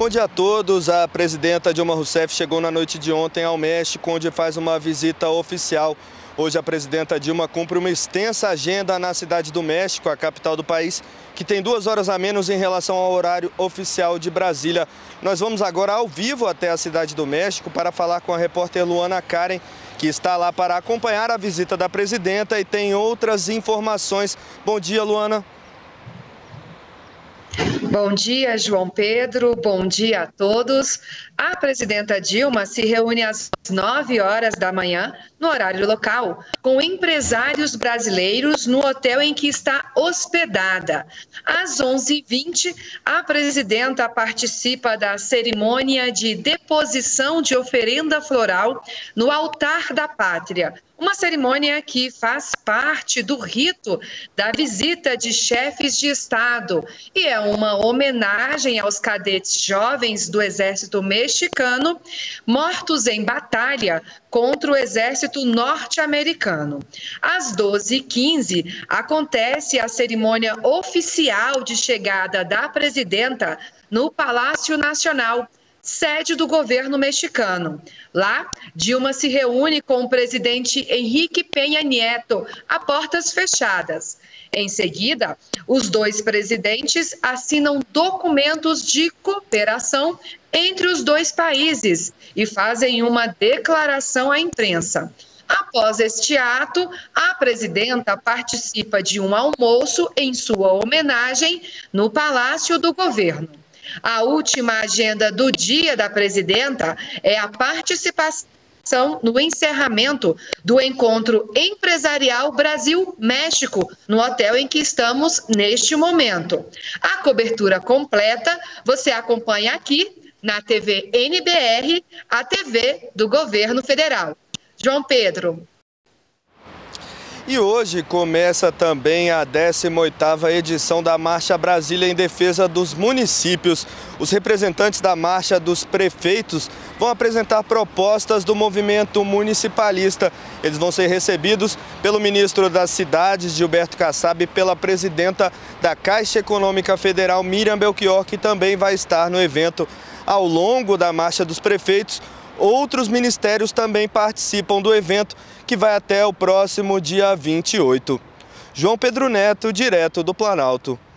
Bom dia a todos. A presidenta Dilma Rousseff chegou na noite de ontem ao México, onde faz uma visita oficial. Hoje a presidenta Dilma cumpre uma extensa agenda na cidade do México, a capital do país, que tem 2 horas a menos em relação ao horário oficial de Brasília. Nós vamos agora ao vivo até a cidade do México para falar com a repórter Luana Karen, que está lá para acompanhar a visita da presidenta e tem outras informações. Bom dia, Luana. Bom dia, João Pedro. Bom dia a todos. A presidenta Dilma se reúne às 9 horas da manhã, no horário local, com empresários brasileiros no hotel em que está hospedada. Às 11h20, a presidenta participa da cerimônia de deposição de oferenda floral no Altar da Pátria. Uma cerimônia que faz parte do rito da visita de chefes de Estado e é uma homenagem aos cadetes jovens do Exército Mexicano mortos em batalha contra o Exército Norte-Americano. Às 12h15, acontece a cerimônia oficial de chegada da presidenta no Palácio Nacional, sede do governo mexicano. Lá, Dilma se reúne com o presidente Enrique Peña Nieto a portas fechadas. Em seguida, os dois presidentes assinam documentos de cooperação entre os dois países e fazem uma declaração à imprensa. Após este ato, a presidenta participa de um almoço em sua homenagem no Palácio do Governo. A última agenda do dia da presidenta é a participação no encerramento do encontro empresarial Brasil-México, no hotel em que estamos neste momento. A cobertura completa você acompanha aqui na TV NBR, a TV do Governo Federal. João Pedro. E hoje começa também a 18ª edição da Marcha Brasília em Defesa dos Municípios. Os representantes da Marcha dos Prefeitos vão apresentar propostas do movimento municipalista. Eles vão ser recebidos pelo ministro das Cidades, Gilberto Kassab, e pela presidenta da Caixa Econômica Federal, Miriam Belchior, que também vai estar no evento. Ao longo da Marcha dos Prefeitos, outros ministérios também participam do evento, que vai até o próximo dia 28. João Pedro Neto, direto do Planalto.